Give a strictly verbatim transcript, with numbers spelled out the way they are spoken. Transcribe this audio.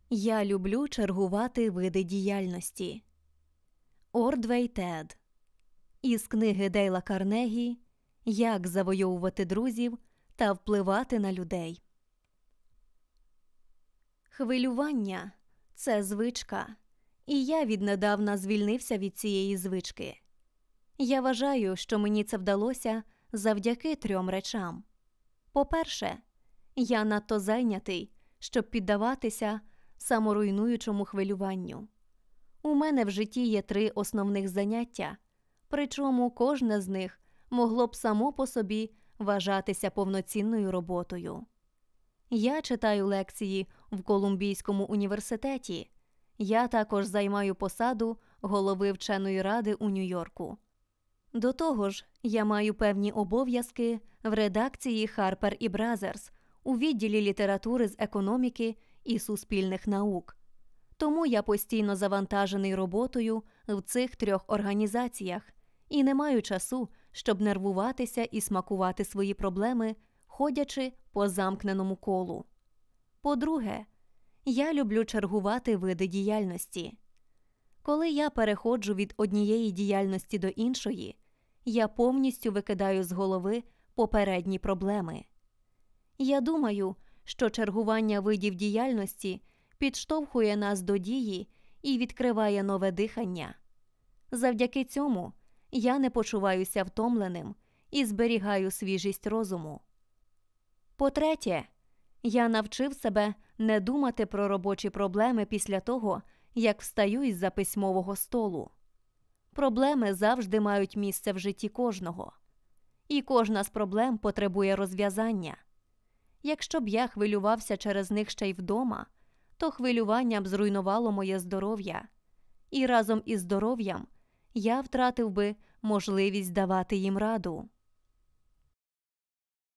Я люблю чергувати види діяльності. Ордвей Тед. Із книги Дейла Карнегі «Як завойовувати друзів та впливати на людей». Хвилювання – це звичка, і я віднедавна звільнився від цієї звички. Я вважаю, що мені це вдалося завдяки трьом речам. По-перше, я надто зайнятий, щоб піддаватися саморуйнуючому хвилюванню. У мене в житті є три основних заняття, причому кожне з них могло б само по собі вважатися повноцінною роботою. Я читаю лекції в Колумбійському університеті. Я також займаю посаду голови вченої ради у Нью-Йорку. До того ж, я маю певні обов'язки в редакції Harper і Brothers у відділі літератури з економіки і суспільних наук. Тому я постійно завантажений роботою в цих трьох організаціях і не маю часу, щоб нервуватися і смакувати свої проблеми, ходячи по замкненому колу. По-друге, я люблю чергувати види діяльності. Коли я переходжу від однієї діяльності до іншої, я повністю викидаю з голови попередні проблеми. Я думаю, що чергування видів діяльності підштовхує нас до дії і відкриває нове дихання. Завдяки цьому я не почуваюся втомленим і зберігаю свіжість розуму. По-третє, я навчив себе не думати про робочі проблеми після того, як встаю із-за письмового столу. Проблеми завжди мають місце в житті кожного. І кожна з проблем потребує розв'язання. Якщо б я хвилювався через них ще й вдома, то хвилювання б зруйнувало моє здоров'я. І разом із здоров'ям я втратив би можливість давати їм раду.